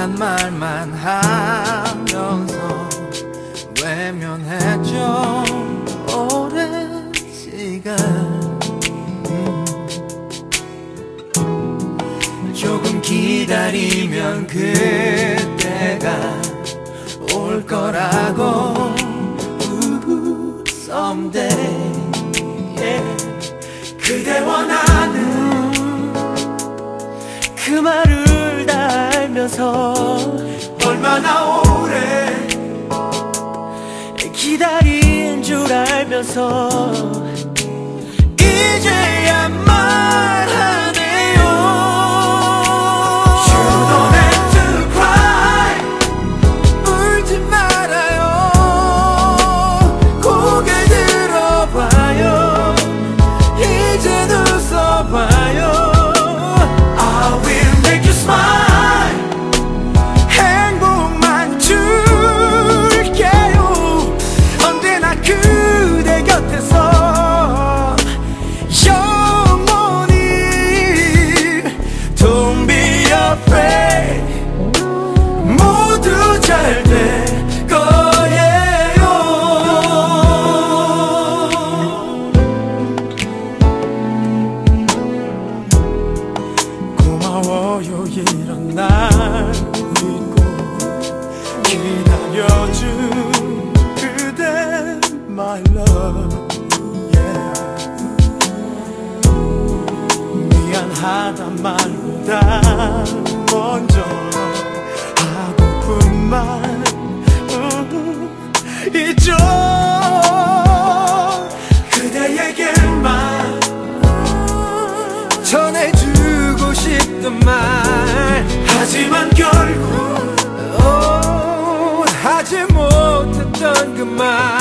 난 말만 하면서 외면했죠. 오랜 시간 조금 기다리면 그때가 올 거라고. someday yeah. 그대와 나는 그 말을 다 알면서 얼마나 오래 기다린 줄 알면서 이제야 말하네요. You don't have to cry. 울지 말아요. 고개 들어봐요. 이젠 웃어봐요. I will make you smile. 행복만 줄게요. 언제나 그대 곁에서 영원히. Don't be afraid. 모두 잘 될 거예요. 고마워요 이런 날 믿고 기다려준 그대 my love yeah. 미안하단 말보다 먼저 하고픈 말 있죠. 그대에게만 전해주고 싶던 말. 하지만 결국 하지 못했던 그 말.